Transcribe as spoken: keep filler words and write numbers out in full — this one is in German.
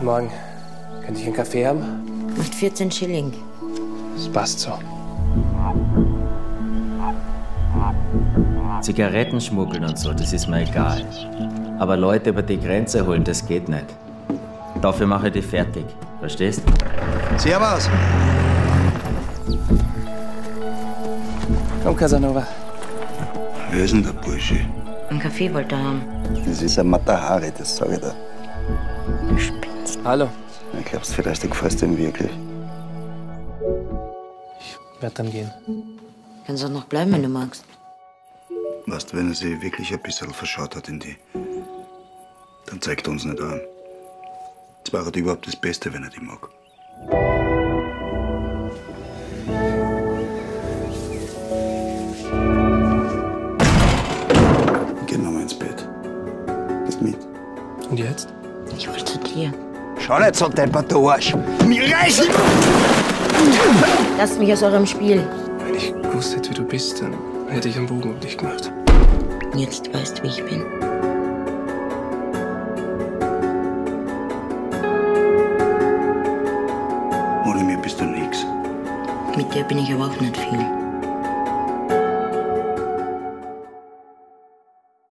Morgen. Könnte ich einen Kaffee haben? Macht vierzehn Schilling. Das passt so. Zigaretten schmuggeln und so, das ist mir egal. Aber Leute über die Grenze holen, das geht nicht. Dafür mache ich die fertig. Verstehst? Servus! Komm, Casanova. Wer ist denn der Bursche? Einen Kaffee wollte er haben. Das ist ein Matahari, das sag ich dir. Du spinnst. Hallo. Ich glaubst vielleicht, du gefällst ihm wirklich. Ich werde dann gehen. Kannst auch noch bleiben, wenn du magst. Weißt du, wenn er sich wirklich ein bisschen verschaut hat in die, dann zeigt er uns nicht an. Das war halt überhaupt das Beste, wenn er die mag. Geh nochmal ins Bett. Gehst mit. Und jetzt? Ich wollte zu dir. Schau nicht so deppert, du Arsch! Mir reißen! Lasst mich aus eurem Spiel. Wenn ich gewusst hätte, wie du bist, dann hätte ich einen Bogen um dich gemacht. Jetzt weißt du, wie ich bin. Ohne mir bist du nix. Mit dir bin ich aber auch nicht viel.